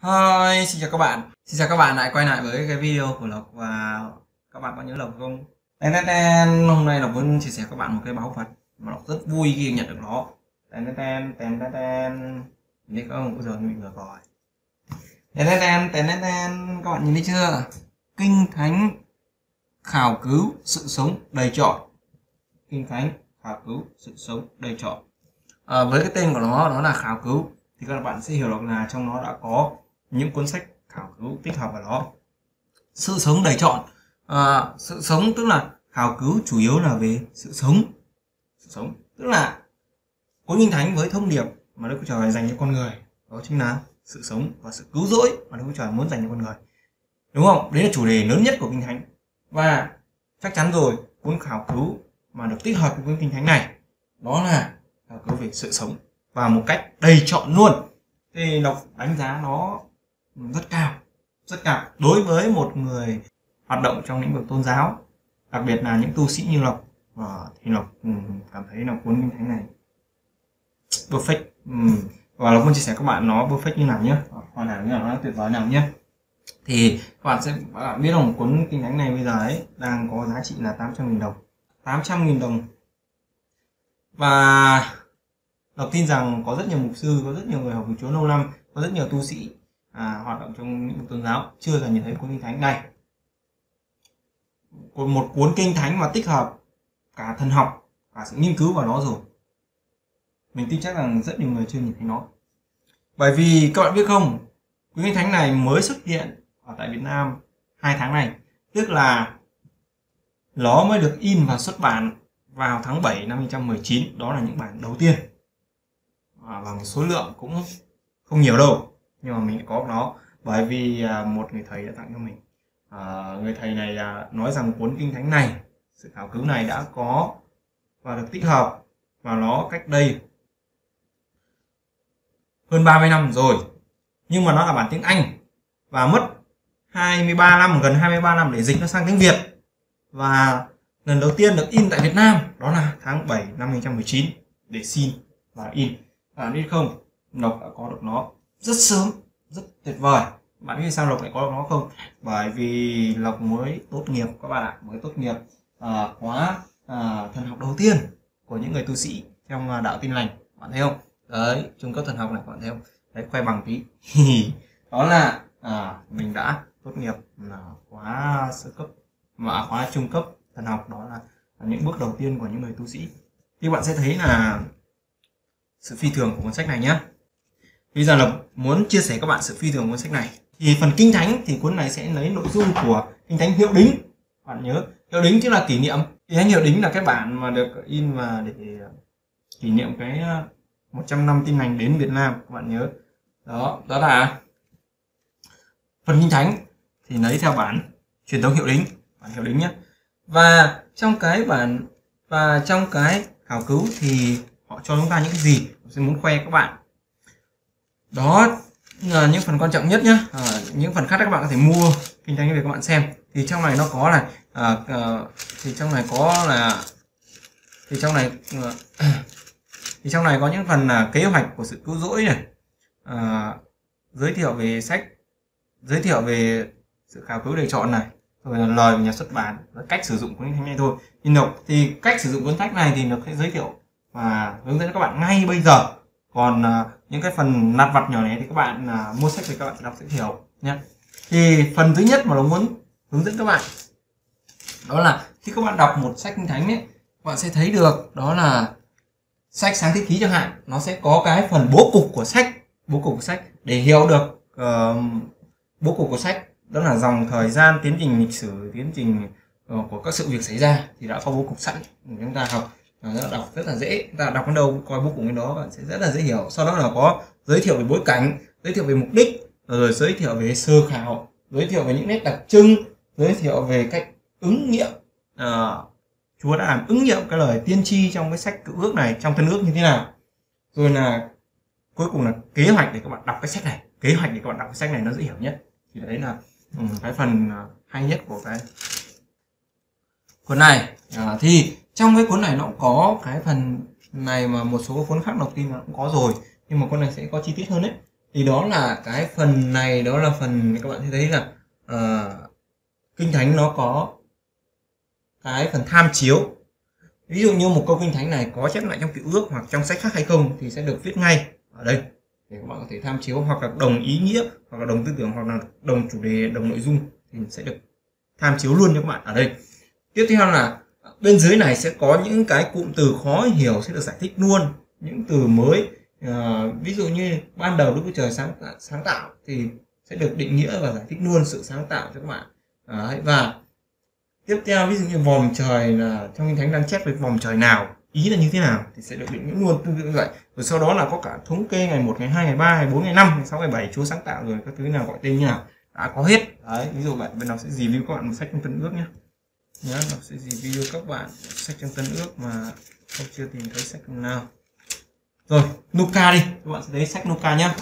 Hi, xin chào các bạn. Xin chào các bạn lại quay lại với cái video của Lộc. Và các bạn có nhớ Lộc không? Hôm nay Lộc muốn chia sẻ các bạn một cái báu vật mà Lộc rất vui khi nhận được nó. Biết không? Bây giờ mình vừa gọi. Các bạn nhìn thấy chưa? Kinh Thánh khảo cứu sự sống đầy trọn. Kinh Thánh khảo cứu sự sống đầy trọn. Với cái tên của nó là khảo cứu thì các bạn sẽ hiểu được là trong nó đã có những cuốn sách khảo cứu tích hợp vào đó. Sự sống đầy trọn, sự sống tức là khảo cứu chủ yếu là về sự sống. Sự sống tức là cuốn Kinh Thánh với thông điệp mà Đức Chúa Trời dành cho con người, đó chính là sự sống và sự cứu rỗi mà Đức Chúa Trời muốn dành cho con người, đúng không? Đấy là chủ đề lớn nhất của Kinh Thánh. Và chắc chắn rồi, cuốn khảo cứu mà được tích hợp với cuốn Kinh Thánh này đó là khảo cứu về sự sống và một cách đầy trọn luôn. Thì Lộc đánh giá nó rất cao đối với một người hoạt động trong lĩnh vực tôn giáo, đặc biệt là những tu sĩ như Lộc. Thì Lộc cảm thấy là cuốn Kinh Thánh này perfect. Và Lộc muốn chia sẻ các bạn nó perfect như nào nhé, hoàn hảo như nào, nó tuyệt vời nào nhé. Thì các bạn biết rằng cuốn Kinh Thánh này bây giờ ấy đang có giá trị là 800.000 đồng. 800.000 đồng. Và Lộc tin rằng có rất nhiều mục sư, có rất nhiều người học của Chúa lâu năm, có rất nhiều tu sĩ hoạt động trong lĩnh vực tôn giáo chưa từng nhìn thấy cuốn Kinh Thánh này. Một cuốn Kinh Thánh mà tích hợp cả thần học, cả sự nghiên cứu vào nó rồi. Mình tin chắc rằng rất nhiều người chưa nhìn thấy nó. Bởi vì các bạn biết không, cuốn Kinh Thánh này mới xuất hiện ở tại Việt Nam 2 tháng này. Tức là nó mới được in và xuất bản vào tháng 7 năm 2019. Đó là những bản đầu tiên. Và một số lượng cũng không nhiều đâu, nhưng mà mình có nó bởi vì một người thầy đã tặng cho mình. Người thầy này nói rằng cuốn Kinh Thánh này, sự khảo cứu này đã có và được tích hợp vào nó cách đây hơn 30 năm rồi, nhưng mà nó là bản tiếng Anh và mất 23 năm, gần 23 năm để dịch nó sang tiếng Việt. Và lần đầu tiên được in tại Việt Nam đó là tháng 7 năm 2019 để xin và in. Bạn biết không, Lộc đã có được nó rất sớm, rất tuyệt vời. Bạn biết sao Lộc lại có được nó không? Bởi vì Lộc mới tốt nghiệp các bạn ạ, mới tốt nghiệp khóa thần học đầu tiên của những người tu sĩ trong đạo Tin Lành. Bạn thấy không? Đấy, trung cấp thần học này, bạn thấy không? Đấy, khoe bằng tí. Đó là mình đã tốt nghiệp khóa sơ cấp và khóa trung cấp thần học, đó là những bước đầu tiên của những người tu sĩ. Thì bạn sẽ thấy là sự phi thường của cuốn sách này nhé. Bây giờ là muốn chia sẻ các bạn sự phi thường của cuốn sách này. Thì phần Kinh Thánh thì cuốn này sẽ lấy nội dung của Kinh Thánh Hiệu Đính. Bạn nhớ, Hiệu Đính tức là kỷ niệm. Kinh Thánh Hiệu Đính là cái bản mà được in và để kỷ niệm cái 100 năm Tin Lành đến Việt Nam. Các bạn nhớ. Đó là phần Kinh Thánh thì lấy theo bản truyền thống Hiệu Đính, bản Hiệu Đính nhé. Và trong cái khảo cứu thì họ cho chúng ta những cái gì? Tôi sẽ muốn khoe các bạn. Đó là những phần quan trọng nhất nhé. Những phần khác các bạn có thể mua Kinh Thánh về các bạn xem. Thì trong này nó có là thì trong này có những phần là kế hoạch của sự cứu rỗi này, giới thiệu về sách, giới thiệu về sự khảo cứu đầy trọn này, rồi là lời của nhà xuất bản, cách sử dụng cuốn Kinh Thánh này thôi. Nhưng thì cách sử dụng cuốn sách này thì nó sẽ giới thiệu và hướng dẫn các bạn ngay bây giờ. Còn những cái phần lặt vặt nhỏ này thì các bạn mua sách thì các bạn đọc sẽ hiểu nhé. Thì phần thứ nhất mà nó muốn hướng dẫn các bạn đó là khi các bạn đọc một sách Kinh Thánh ấy, các bạn sẽ thấy được đó là sách Sáng Thế Ký chẳng hạn, nó sẽ có cái phần bố cục của sách để hiểu được bố cục của sách, đó là dòng thời gian, tiến trình lịch sử, tiến trình của các sự việc xảy ra thì đã có bố cục sẵn. Chúng ta học đọc rất là dễ, chúng ta đọc đến đâu coi bố cục đến đó bạn sẽ rất là dễ hiểu. Sau đó là có giới thiệu về bối cảnh, giới thiệu về mục đích, rồi giới thiệu về sơ khảo, giới thiệu về những nét đặc trưng, giới thiệu về cách ứng nghiệm. Chúa đã làm ứng nghiệm cái lời tiên tri trong cái sách Cựu Ước này, trong Tân Ước như thế nào. Rồi là cuối cùng là kế hoạch để các bạn đọc cái sách này, nó dễ hiểu nhất. Thì đấy là cái phần hay nhất của cái cuốn này. Thì trong cái cuốn này nó cũng có cái phần này mà một số cuốn khác đọc tin là cũng có rồi, nhưng mà cuốn này sẽ có chi tiết hơn đấy. Thì đó là cái phần này, đó là phần các bạn sẽ thấy là Kinh Thánh nó có cái phần tham chiếu. Ví dụ như một câu Kinh Thánh này có chép lại trong Cựu Ước hoặc trong sách khác hay không thì sẽ được viết ngay ở đây để các bạn có thể tham chiếu, hoặc là đồng ý nghĩa, hoặc là đồng tư tưởng, hoặc là đồng chủ đề, đồng nội dung thì sẽ được tham chiếu luôn cho các bạn ở đây. Tiếp theo là bên dưới này sẽ có những cái cụm từ khó hiểu sẽ được giải thích luôn, những từ mới. Ví dụ như ban đầu Đức Chúa Trời sáng tạo thì sẽ được định nghĩa và giải thích luôn sự sáng tạo cho các bạn. Và tiếp theo ví dụ như vòm trời là trong Kinh Thánh đang chép về vòm trời nào, ý là như thế nào thì sẽ được định nghĩa luôn tương tự như vậy. Rồi sau đó là có cả thống kê ngày 1, ngày 2, ngày 3, ngày 4, ngày 5, ngày 6, ngày 7 Chúa sáng tạo rồi các thứ nào gọi tên như nào đã có hết. Đấy, ví dụ bạn bên đó sẽ review các bạn một sách trong Tân Ước nhé. Nó sẽ review các bạn sách trong Tân Ước mà không chưa tìm thấy sách nào. Rồi, Luca đi, các bạn sẽ thấy sách Luca nhé.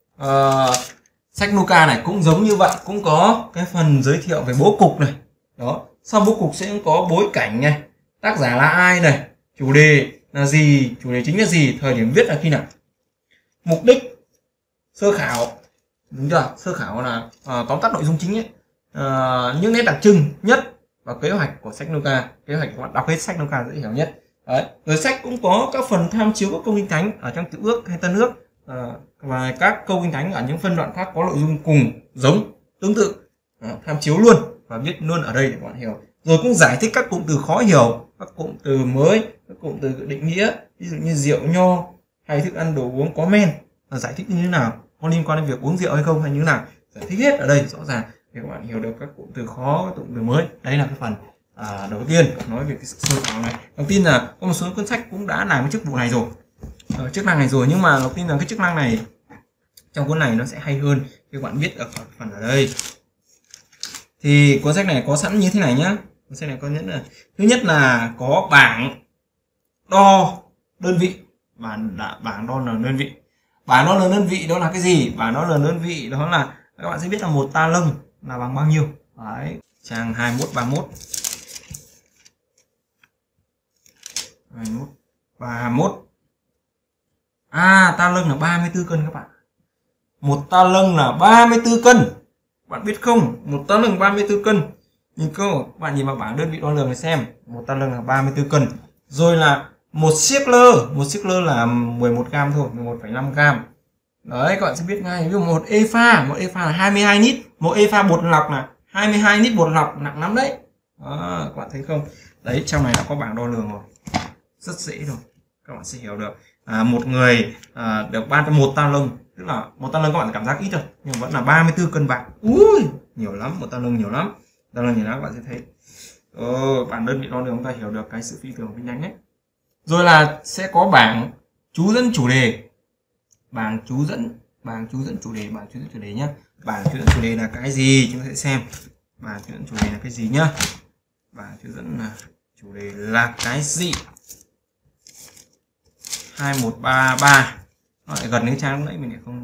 Sách Luca này cũng giống như vậy, cũng có cái phần giới thiệu về bố cục này. Đó, sau bố cục sẽ có bối cảnh này, tác giả là ai này, chủ đề là gì, chủ đề chính là gì, thời điểm viết là khi nào. Mục đích sơ khảo, đúng chưa? Sơ khảo là tóm tắt nội dung chính ấy. Những nét đặc trưng nhất và kế hoạch của sách Luca, kế hoạch các bạn đọc hết sách Luca dễ hiểu nhất. Đấy. Rồi sách cũng có các phần tham chiếu các câu Kinh Thánh ở trong Cựu Ước hay Tân Ước, và các câu Kinh Thánh ở những phân đoạn khác có nội dung cùng giống tương tự, tham chiếu luôn và viết luôn ở đây để các bạn hiểu. Rồi cũng giải thích các cụm từ khó hiểu, các cụm từ mới, các cụm từ định nghĩa, ví dụ như rượu nho hay thức ăn đồ uống có men là giải thích như thế nào, có liên quan đến việc uống rượu hay không hay như thế nào, giải thích hết ở đây rõ ràng để các bạn hiểu được các cụm từ khó, các cụm từ mới. Đấy là cái phần đầu tiên nói về cái sơ khảo này. Đầu tiên là có một số cuốn sách cũng đã làm cái chức vụ này rồi, chức năng này rồi, nhưng mà đầu tiên là cái chức năng này trong cuốn này nó sẽ hay hơn khi các bạn biết ở phần ở đây. Thì cuốn sách này có sẵn như thế này nhá. Cuốn sách này có nhất là thứ nhất là có bảng đo đơn vị, bảng đo lần đơn vị. Bảng đo lần đơn vị đó là cái gì? Bảng đo lần đơn vị đó là các bạn sẽ biết là một ta lâng là bằng bao nhiêu. Đấy, trang 21 31. 21 31. Ta lâng là 34 cân các bạn. Một ta lâng là 34 cân. Bạn biết không? Một ta lâng 34 cân. Các bạn nhìn vào bảng đơn vị đo lường này xem, một ta lâng là 34 cân. Rồi là một siếc lơ là 11 gram thôi, 11,5 gram. Đấy, các bạn sẽ biết ngay. Ví dụ một epha là 22 lít, một epha bột lọc là 22 lít bột lọc, nặng lắm đấy. Đó, các bạn thấy không? Đấy, trong này đã có bảng đo lường rồi. Rất dễ rồi. Các bạn sẽ hiểu được. Một người được ban cho một ta lâng, tức là một ta lâng các bạn cảm giác ít rồi, nhưng vẫn là 34 cân bạc. Ui, nhiều lắm, một ta lâng nhiều lắm. Ta lâng nhiều lắm các bạn sẽ thấy. Bảng đơn vị đo lường chúng ta hiểu được cái sự phi thường của Kinh Thánh đấy. Rồi là sẽ có bảng chú dẫn chủ đề. Bảng chú dẫn chủ đề nhá. Bảng chú dẫn chủ đề là cái gì chúng ta sẽ xem. Bảng chú dẫn chủ đề là cái gì nhá. Bảng chú dẫn là chủ đề là cái gì? 2133. Nó lại gần cái trang lúc nãy mình lại không.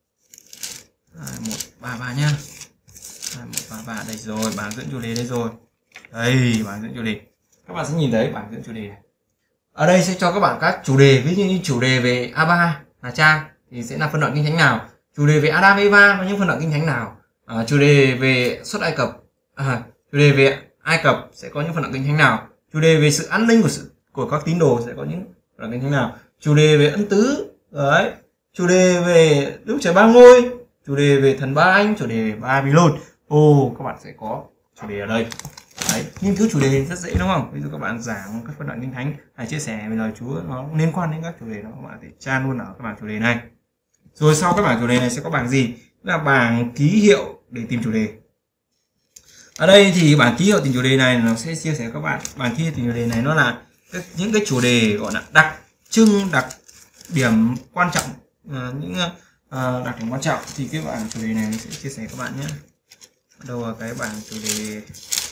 2133 nhá. 2133 đây rồi, bảng dẫn chủ đề đây rồi. Đây, bảng dẫn chủ đề. Các bạn sẽ nhìn thấy bảng dẫn chủ đề này. Ở đây sẽ cho các bạn các chủ đề, ví dụ như chủ đề về Abba là cha thì sẽ là phân đoạn Kinh Thánh nào, chủ đề về Adam Eva có những phân đoạn Kinh Thánh nào, chủ đề về xuất Ai Cập, chủ đề về Ai Cập sẽ có những phân đoạn Kinh Thánh nào, chủ đề về sự an ninh của các tín đồ sẽ có những phân đoạn Kinh Thánh nào, chủ đề về ân tứ, đấy, chủ đề về Đức Trời Ba Ngôi, chủ đề về thần Ba Anh, chủ đề về Babylon. Các bạn sẽ có chủ đề ở đây. Đấy, nghiên cứu chủ đề rất dễ đúng không? Ví dụ các bạn giảng các phân đoạn Kinh Thánh hay chia sẻ về lời Chúa nó liên quan đến các chủ đề đó, các bạn thể tra luôn ở cái bảng chủ đề này. Rồi sau cái bảng chủ đề này sẽ có bảng gì? Là bảng ký hiệu để tìm chủ đề. Ở đây thì bảng ký hiệu tìm chủ đề này nó sẽ chia sẻ với các bạn. Bảng ký hiệu tìm chủ đề này nó là những cái chủ đề gọi là đặc trưng, đặc điểm quan trọng, những đặc điểm quan trọng thì cái bảng chủ đề này sẽ chia sẻ với các bạn nhé. Ở đâu là cái bảng chủ đề?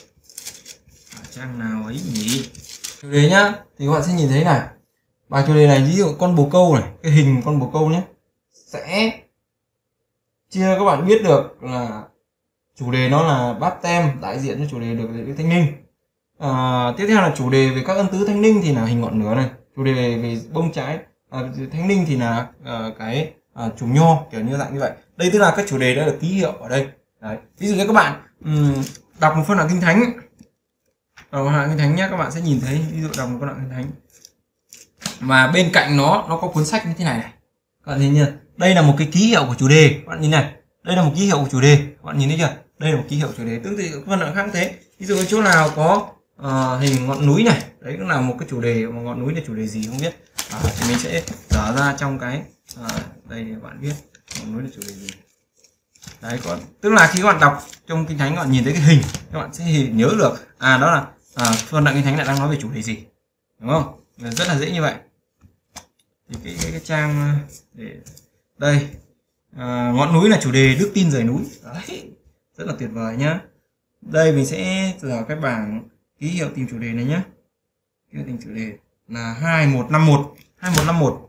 Trang nào ấy nhỉ? Chủ đề nhá, thì các bạn sẽ nhìn thấy này, bảng chủ đề này ví dụ con bồ câu này, cái hình con bồ câu nhé, sẽ chia các bạn biết được là chủ đề nó là báp tem, đại diện cho chủ đề được cái thánh linh. Tiếp theo là chủ đề về các ân tứ thánh linh thì là hình ngọn lửa này, chủ đề về bông trái thánh linh thì là cái chùm nho kiểu như dạng như vậy. Đây tức là các chủ đề đã được ký hiệu ở đây. Đấy. Ví dụ như các bạn đọc một phân đoạn kinh thánh, đọc một đoạn kinh thánh nhé, các bạn sẽ nhìn thấy ví dụ đọc một đoạn kinh thánh mà bên cạnh nó có cuốn sách như thế này này. Các bạn nhìn nhá, đây là một cái ký hiệu của chủ đề. Các bạn nhìn này, đây là một ký hiệu của chủ đề. Các bạn nhìn thấy chưa? Đây là một ký hiệu chủ đề. Tương tự các phân đoạn khác cũng thế. Ví dụ chỗ nào có hình ngọn núi này, đấy cũng là một cái chủ đề, mà ngọn núi là chủ đề gì không biết. Thì mình sẽ dở ra trong cái đây để bạn biết ngọn núi là chủ đề gì. Đấy, còn tức là khi các bạn đọc trong kinh thánh, các bạn nhìn thấy cái hình, các bạn sẽ nhớ được đó là phân đoạn kinh thánh lại đang nói về chủ đề gì, đúng không? Rất là dễ như vậy. Thì cái trang để đây ngọn núi là chủ đề đức tin rời núi. Đấy, rất là tuyệt vời nhá. Đây mình sẽ dở cái bảng ký hiệu tìm chủ đề này nhé. Ký hiệu tìm chủ đề là 2151.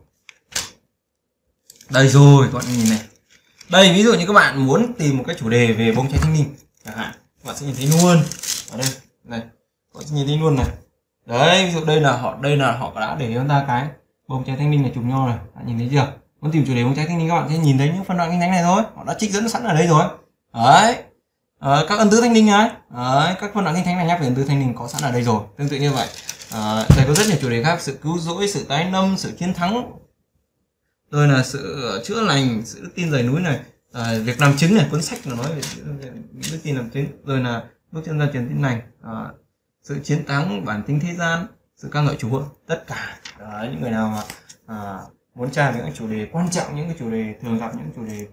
Đây rồi, các bạn nhìn này. Đây ví dụ như các bạn muốn tìm một cái chủ đề về bông trái thanh linh chẳng hạn, các bạn sẽ nhìn thấy luôn ở đây này, các bạn sẽ nhìn thấy luôn này. Đấy, ví dụ đây là họ đã để chúng ta cái bông trái thanh linh là chùm nho này, bạn nhìn thấy chưa? Muốn tìm chủ đề bông trái thanh linh, các bạn sẽ nhìn thấy những phân đoạn kinh thánh này thôi, họ đã trích dẫn sẵn ở đây rồi. Đấy, các ân tứ thanh linh ấy, các phân đoạn kinh thánh này nhắc về ân tứ thanh linh có sẵn ở đây rồi. Tương tự như vậy, đây có rất nhiều chủ đề khác: sự cứu rỗi, sự tái lâm, sự chiến thắng, rồi là sự chữa lành, sự đức tin rời núi này, việc làm chứng này, cuốn sách là nói về đức tin làm chứng, rồi là bước chân ra truyền tin lành, sự chiến thắng bản tính thế gian, sự ca ngợi Chúa. Tất cả những người nào mà muốn tra về những chủ đề quan trọng, những cái chủ đề thường gặp, những chủ đề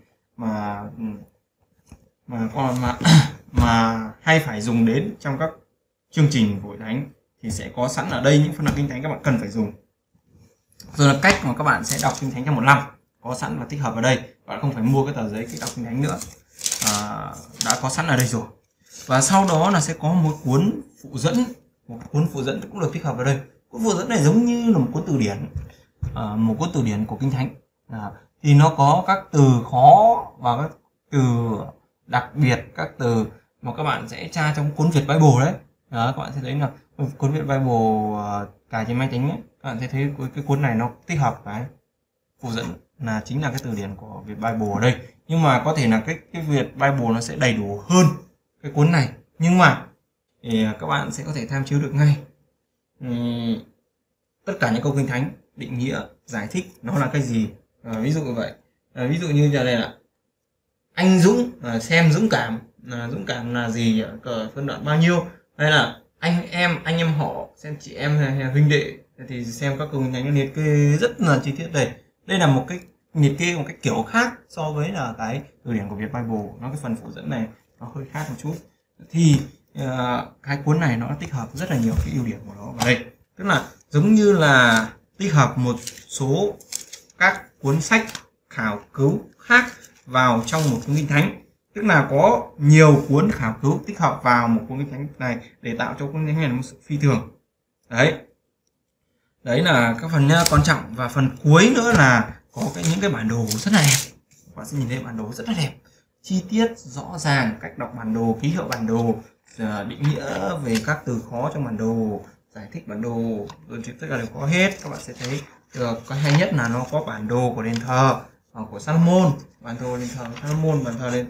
mà hay phải dùng đến trong các chương trình của Hội Thánh thì sẽ có sẵn ở đây những phân đoạn kinh thánh các bạn cần phải dùng. Rồi là cách mà các bạn sẽ đọc kinh thánh trong một năm có sẵn và tích hợp ở đây, bạn không phải mua cái tờ giấy cách đọc kinh thánh nữa, đã có sẵn ở đây rồi. Và sau đó là sẽ có một cuốn phụ dẫn, cũng được tích hợp ở đây. Cuốn phụ dẫn này giống như là một cuốn từ điển, một cuốn từ điển của kinh thánh, thì nó có các từ khó và các từ đặc biệt, các từ mà các bạn sẽ tra trong cuốn Việt Bible đấy. Đó, các bạn sẽ thấy là cuốn Việt Bible cài trên máy tính ấy, các bạn sẽ thấy cái cuốn này nó tích hợp cái phụ dẫn là chính là cái từ điển của Việt Bible ở đây. Nhưng mà có thể là cái Việt Bible nó sẽ đầy đủ hơn cái cuốn này, nhưng mà thì các bạn sẽ có thể tham chiếu được ngay tất cả những câu kinh thánh, định nghĩa, giải thích nó là cái gì. Ví dụ như vậy, ví dụ như giờ này là anh Dũng xem dũng cảm là gì, cờ phân đoạn bao nhiêu, hay là anh em họ xem chị em hay huynh đệ, thì xem các câu kinh thánh liệt kê rất là chi tiết. Đây là một cái liệt kê một cái kiểu khác so với là cái từ điển của Việt Bible. Nó cái phần phụ dẫn này nó hơi khác một chút, thì cái cuốn này nó tích hợp rất là nhiều cái ưu điểm của nó vào đây. Tức là giống như là tích hợp một số các cuốn sách khảo cứu khác vào trong một cuốn kinh thánh, tức là có nhiều cuốn khảo cứu tích hợp vào một cuốn kinh thánh này để tạo cho cuốn kinh thánh này một sự phi thường. Đấy là các phần quan trọng. Và phần cuối nữa là có những cái bản đồ rất là đẹp. Các bạn sẽ nhìn thấy bản đồ rất là đẹp, chi tiết rõ ràng, cách đọc bản đồ, ký hiệu bản đồ, định nghĩa về các từ khó trong bản đồ, giải thích bản đồ, rồi tất cả đều có hết. Các bạn sẽ thấy được. Cái hay nhất là nó có bản đồ của đền thờ của Salomon, bản đồ đền thờ Salomon,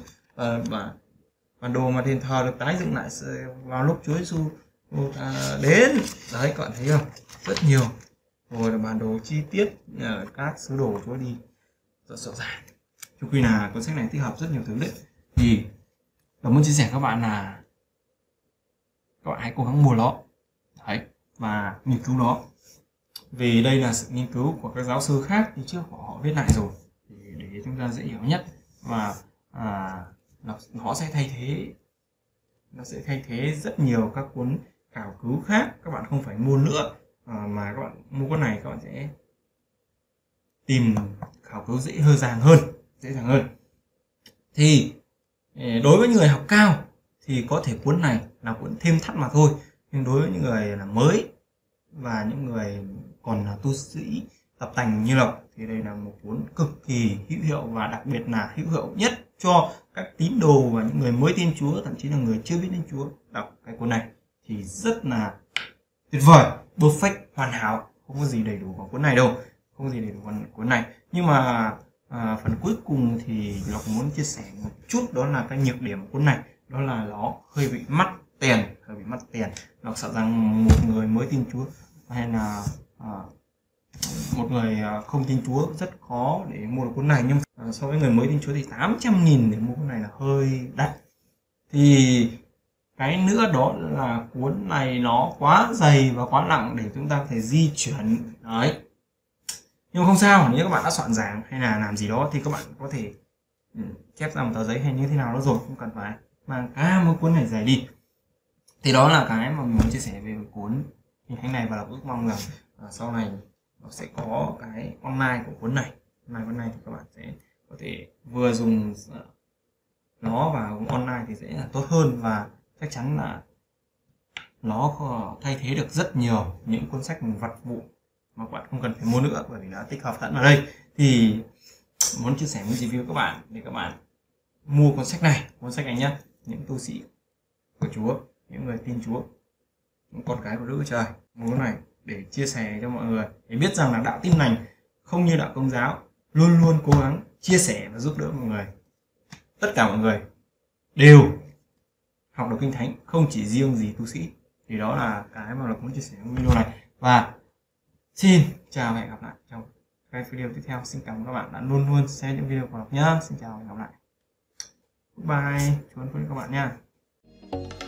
bản đồ mà đền thờ được tái dựng lại vào lúc Chúa Giêsu đến. Đấy, các bạn thấy không? Rất nhiều. Rồi là bản đồ chi tiết các sứ đồ Chúa đi rất rõ ràng. Chung quy là cuốn sách này tích hợp rất nhiều thứ đấy. Thì tôi muốn chia sẻ các bạn là các bạn hãy cố gắng mua nó đấy, và nghiên cứu nó, vì đây là sự nghiên cứu của các giáo sư khác thì trước họ viết lại rồi để chúng ta dễ hiểu nhất. Và nó sẽ thay thế rất nhiều các cuốn khảo cứu khác, các bạn không phải mua nữa, mà các bạn mua cuốn này các bạn sẽ tìm khảo cứu dễ dàng hơn. Thì đối với người học cao thì có thể cuốn này là cuốn thêm thắt mà thôi, nhưng đối với những người là mới và những người còn là tu sĩ tập tành như Lộc thì đây là một cuốn cực kỳ hữu hiệu, và đặc biệt là hữu hiệu nhất cho các tín đồ và những người mới tin Chúa, thậm chí là người chưa biết đến Chúa. Đọc cái cuốn này thì rất là tuyệt vời, perfect, hoàn hảo, không có gì đầy đủ vào cuốn này đâu, không có gì đầy đủ vào cuốn này. Nhưng mà Phần cuối cùng thì Lộc muốn chia sẻ một chút, đó là cái nhược điểm của cuốn này, đó là nó hơi bị mắc tiền. Lộc sợ rằng một người mới tin Chúa hay là một người không tin Chúa rất khó để mua được cuốn này, nhưng so với người mới tin Chúa thì 800.000 để mua cuốn này là hơi đắt. Thì cái nữa đó là cuốn này nó quá dày và quá nặng để chúng ta có thể di chuyển đấy. Nhưng không sao, nếu các bạn đã soạn giảng hay là làm gì đó thì các bạn có thể chép ra một tờ giấy hay như thế nào đó rồi, không cần phải mang cả một cuốn này dày đi. Thì đó là cái mà mình muốn chia sẻ về cuốn Hình Thánh này, và ước mong rằng sau này nó sẽ có cái online của cuốn này. Cuốn này thì các bạn sẽ có thể vừa dùng nó vào online thì sẽ là tốt hơn, và chắc chắn là nó thay thế được rất nhiều những cuốn sách vật vụ mà các bạn không cần phải mua nữa, bởi vì đã tích hợp sẵn ở đây. Thì muốn chia sẻ, muốn review các bạn để các bạn mua cuốn sách này nhé. Những tu sĩ của Chúa, những người tin Chúa, những con cái của Đức Chúa Trời, mua cuốn này để chia sẻ cho mọi người, để biết rằng là đạo Tin Lành không như đạo Công giáo luôn luôn cố gắng chia sẻ và giúp đỡ mọi người. Tất cả mọi người đều học được Kinh Thánh, không chỉ riêng gì tu sĩ. Thì đó là cái mà Lộc muốn chia sẻ trong video này, và xin chào và hẹn gặp lại trong cái video tiếp theo. Xin cảm ơn các bạn đã luôn luôn xem những video của Lộc nhé. Xin chào và hẹn gặp lại. Bye, Chúa ơn các bạn nha.